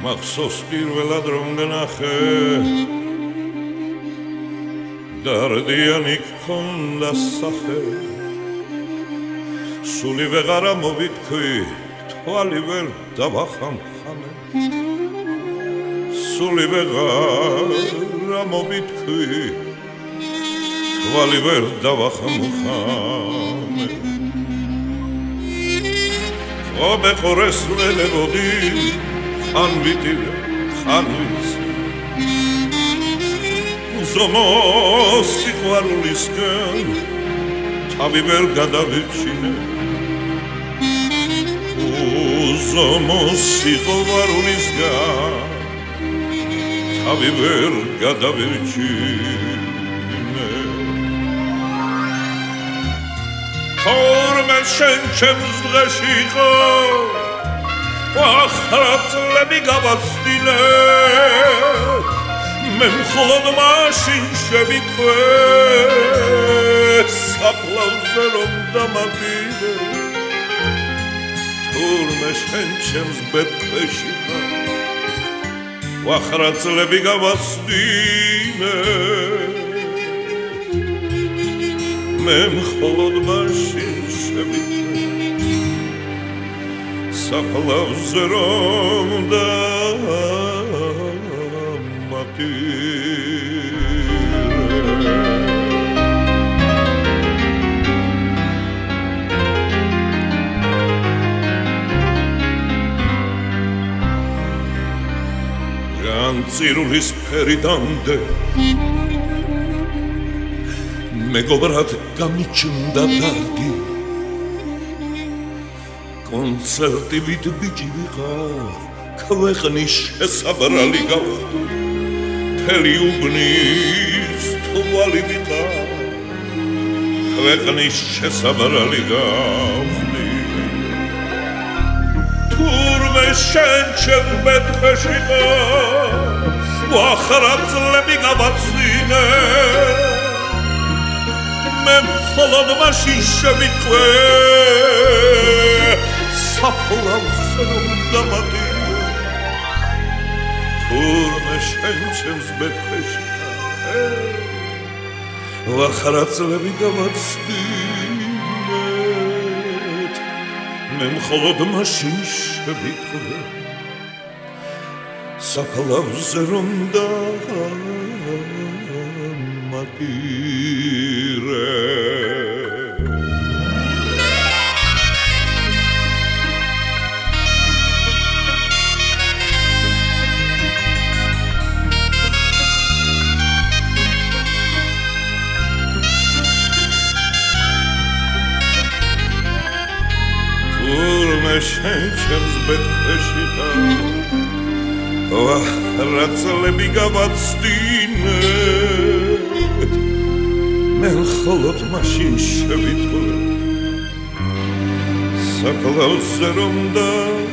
მახსოვს პირველად რომ გნახე დარდიანი გქონდა სახე სული ვეღარა მოვიტქვი თვალი ვერ დავახამხამე სული ვეღარა მოვიტქვი თვალი ვერ დავახამხამე ობე ყორეს ველებოდი ხან ვიტივე ხან ვიცი ზომოს სიყვარულისგან თავი ვერ გადავიჩინე ზომოს სიყვარულისგან თავი ვერ გადავიჩინე თორმე შენ ჩემს დღეში იყო ახალწლები გავაცდინე მე მხოლოდ მაშინ შევიტყვე საფლავზე რომ დამატინე თურმე შენ ჩემს ბედქვეში ახალწლები გავაცდინე მე მხოლოდ მაშინ შევიტყვე საფლავზე რომ განცირულის ფერიდამდე მეგობრად გამიჩნდა დარგი კონცერტი ვით ბიჭი ვიყავ ქვეყნის შესაბრალი გავხდი მთელი უბნის თვალი ვიყავ ქვეყნის შესაბრალი გავხდი თურმე შენ ჩემს ბედქვეში იყო ახალწლები გავაცდინე მე მხოლოდ მაშინ შევიტყვე საფლავზე რომ დამატინე თურმე შენ ჩემს ბედქვეში ახალწლები გავაცდინე მე მხოლოდ მაშინ შევიტყვე საფლავზე რომ დამატინე შენ ჩემს ბედქვეში ახალწლები გავაცდინე მე მხოლოდ მაშინ შევიტყვე საფლავზე რომ